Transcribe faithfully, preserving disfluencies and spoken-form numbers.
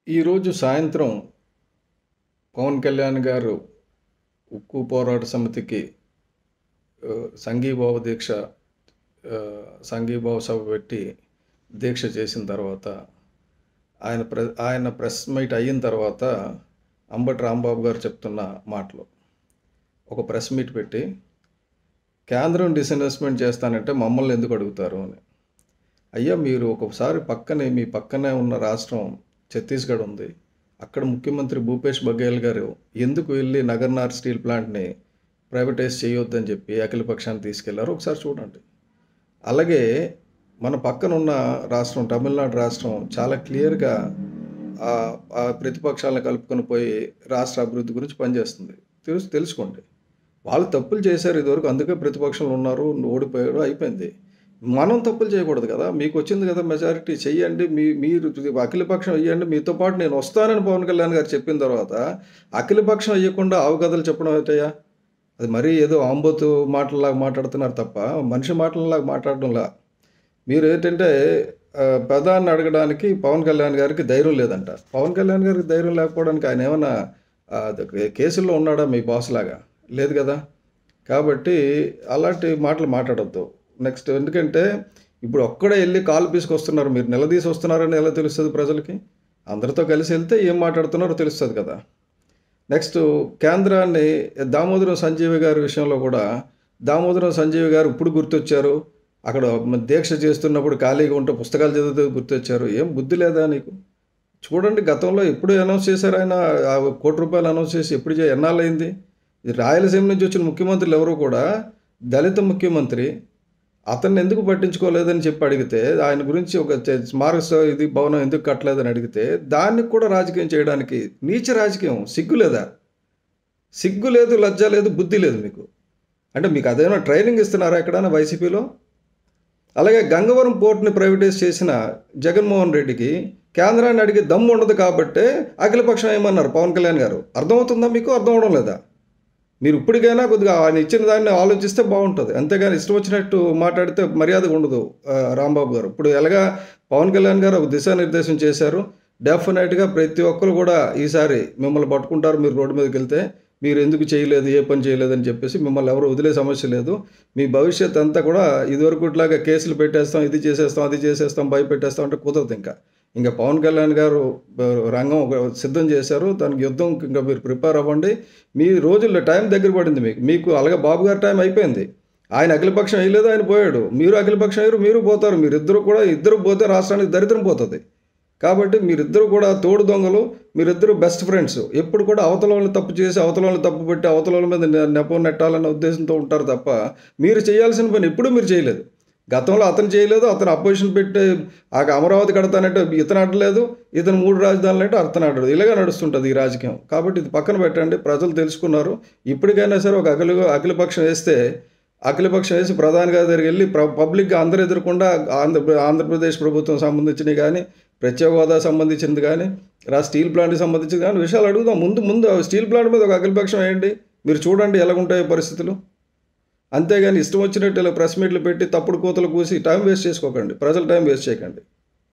ఈరోజు సాయంత్రం పవన్ కళ్యాణ్ గారు ఉక్కు పోరాట సమితికి ఆహ్, సంఘీభావ దీక్ష ఆహ్, సంఘీభావ సభ పెట్టి దీక్ష చేసిన తర్వాత ఆయన ప్రె ఆయన ప్రెస్ మీట్ అయిన తర్వాత అంబటి రాంబాబు గారు చెప్తున్న మాటలు. ఒక ప్రెస్ మీట్ పెట్టి కేంద్రం డిస్ఇన్వెస్ట్‌మెంట్ చేస్తానంటే మమ్మల్ని ఎందుకు అడుగుతారు అని. అయ్యా మీరు ఒకసారి పక్కనే మీ పక్కనే ఉన్న రాష్ట్రం ఛత్తీస్‌గఢ్ ఉంది. అక్కడ ముఖ్యమంత్రి భూపేష్ బఘేల్ గారు ఎందుకు వెళ్ళి నగర్నార్ స్టీల్ ప్లాంట్‌ని ప్రైవేటైజ్ చేయొద్దని చెప్పి అఖిల పక్షాన్ని తీసుకెళ్లారో ఒకసారి చూడండి. అలాగే మన పక్కన ఉన్న రాష్ట్రం తమిళనాడు రాష్ట్రం చాలా క్లియర్‌గా ఆహ్, ఆ ప్రతిపక్షాలను కలుపుకొని పోయి రాష్ట్ర అభివృద్ధి గురించి పనిచేస్తుంది. తెలుసు తెలుసుకోండి. వాళ్ళు తప్పులు చేశారు ఇదివరకు అందుకే ప్రతిపక్షంలో ఉన్నారు. ఓడిపోయారు అయిపోయింది. మనం తప్పులు చేయకూడదు కదా! మీకొచ్చింది కదా మెజారిటీ చెయ్యండి. మీ మీరు అఖిలపక్షం ఎయ్యండి. మీతో పాటు నేను వస్తానని పవన్ కళ్యాణ్ గారు చెప్పిన తర్వాత అఖిలపక్షం ఎయ్యకుండా ఆవు కథలు చెప్పడం ఏంటయ్యా? అది మరీ ఏదో ఆంబోతు మాటల్లాగా మాట్లాడుతున్నారు తప్ప మనిషి మాటల్లాగా మాట్లాడడంలా. మీరేంటంటే ఆహ్, ప్రధాన్ని అడగడానికి పవన్ కళ్యాణ్ గారికి ధైర్యం లేదంట. పవన్ కళ్యాణ్ గారికి ధైర్యం లేకపోవడానికి ఆయన ఏమన్నా ఆహ్, కేసుల్లో ఉన్నాడా మీ బాస్‌లాగా? లేదు కదా! కాబట్టి అలాంటి మాటలు మాట్లాడొద్దు. నెక్స్ట్ ఎందుకంటే ఇప్పుడు ఒక్కడే ఎళ్లి కాలు పీసుకొస్తున్నారు. మీరు నిలదీసి వస్తున్నారని ఎలా తెలుస్తది ప్రజలకి? అందరితో కలిసి ఎళ్తే ఏం మాట్లాడుతున్నారో తెలుస్తది కదా! నెక్స్ట్ కేంద్రాన్ని దామోదరం సంజీవి గారి విషయంలో కూడా దామోదరం సంజీవి గారు ఇప్పుడు గుర్తొచ్చారు. అక్కడ దీక్ష చేస్తున్నప్పుడు ఖాళీగా ఉంటే పుస్తకాలు చదివితే గుర్తొచ్చారు. ఏం బుద్ధి లేదా నీకు? చూడండి గతంలో ఎప్పుడు అనౌన్స్ చేశారు ఆయన ఆ కోటి రూపాయలు అనౌన్స్ చేసి ఎప్పుడు చే ఎన్నాళ్ళయింది? ఈ రాయలసీమ నుంచి వచ్చిన ముఖ్యమంత్రులు ఎవరు కూడా దళిత ముఖ్యమంత్రి అతన్ని ఎందుకు పట్టించుకోలేదని చెప్పి అడిగితే, ఆయన గురించి ఒక చ స్మారక స ఇది భవనం ఎందుకు కట్టలేదని అడిగితే, దానికి కూడా రాజకీయం చేయడానికి నీచ రాజకీయం. సిగ్గు లేదా? సిగ్గు లేదు, లజ్జ లేదు, బుద్ధి లేదు మీకు. అంటే మీకు అదేమైనా ట్రైనింగ్ ఇస్తున్నారా ఎక్కడైనా వైసీపీలో? అలాగే గంగవరం పోర్ట్‌ని ప్రైవేటైజ్ చేసిన జగన్మోహన్ రెడ్డికి కేంద్రాన్ని అడిగే దమ్ము ఉండదు కాబట్టే అఖిలపక్షం ఏమన్నారు పవన్ కళ్యాణ్ గారు. అర్థమవుతుందా మీకు? అర్థం అవ్వడం లేదా? మీరు ఇప్పటికైనా కొద్దిగా ఆయన ఇచ్చిన దాన్ని ఆలోచిస్తే బాగుంటుంది. అంతేగాని ఇష్టం వచ్చినట్టు మాట్లాడితే మర్యాదగా ఉండదు ఆహ్, రాంబాబు గారు. ఇప్పుడు ఎలాగా పవన్ కళ్యాణ్ గారు ఒక దిశానిర్దేశం చేశారు. డెఫినెట్‌గా ప్రతి ఒక్కరు కూడా ఈసారి మిమ్మల్ని పట్టుకుంటారు మీరు రోడ్డు మీదకెళ్తే. మీరు ఎందుకు చేయలేదు, ఏ పని చేయలేదని చెప్పేసి మిమ్మల్ని ఎవరు వదిలే సమస్య లేదు. మీ భవిష్యత్ అంతా కూడా ఇదివరకుట్లాగా కేసులు పెట్టేస్తాం, ఇది చేసేస్తాం, అది చేసేస్తాం, భయపెట్టేస్తాం అంటే కుదరదు ఇంకా. ఇంక పవన్ కళ్యాణ్ గారు బ రంగం ఒక సిద్ధం చేశారు. దానికి యుద్ధం ఇంకా మీరు ప్రిపేర్ అవ్వండి. మీ రోజుల్లో టైం దగ్గర పడింది మీకు. మీకు అలాగే బాబు గారి టైం అయిపోయింది. ఆయన అఖిలపక్షం ఎయలేదు, ఆయన పోయాడు. మీరు అఖిలపక్షం ఎయ్యరు, మీరు పోతారు. మీరిద్దరూ కూడా ఇద్దరు పోతే రాష్ట్రానికి దరిద్రం పోతది. కాబట్టి మీరిద్దరూ కూడా తోడు దొంగలు. మీరిద్దరూ బెస్ట్ ఫ్రెండ్స్. ఎప్పుడు కూడా అవతలోళ్ళని తప్పు చేసి, అవతలోళ్ళని తప్పు పెట్టి, అవతలోళ్ళ మీద నె నెపం నెట్టాలన్న ఉద్దేశంతో ఉంటారు తప్ప, మీరు చేయాల్సిన పని ఎప్పుడూ మీరు చేయలేదు. గతంలో అతను చేయలేదు. అతను అపోజిషన్ పెట్టి ఆ అమరావతి కడతానంటే ఇతను అడ్డలేదు. ఇతను మూడు రాజధానులంటే అతను అడ్డలేదు. ఇలాగే నడుస్తుంటది ఈ రాజకీయం. కాబట్టి ఇది పక్కన పెట్టండి. ప్రజలు తెలుసుకున్నారు. ఇప్పటికైనా సరే ఒక అఖిల అఖిలపక్షం ఏస్తే అఖిలపక్షం వేసి ప్రధాని గారి దగ్గరికి వెళ్ళి ప్ర పబ్లిక్‌గా అందరూ ఎదురకుండా ఆంధ్ర ఆంధ్రప్రదేశ్ ప్రభుత్వం సంబంధించినవి కానీ, ప్రత్యేక హోదా సంబంధించింది కానీ, రా స్టీల్ ప్లాంట్‌కి సంబంధించింది కానీ విషయాలు అడుగుదాం. ముందు ముందు స్టీల్ ప్లాంట్ మీద ఒక అఖిలపక్షం వేయండి. మీరు చూడండి ఎలాగుంటాయో పరిస్థితులు. అంతేగాని ఇష్టం వచ్చినట్టు ఇలా ప్రెస్ మీట్లు పెట్టి తప్పుడు కూతలు కూసి టైం వేస్ట్ చేసుకోకండి. ప్రజల టైం వేస్ట్ చేయకండి.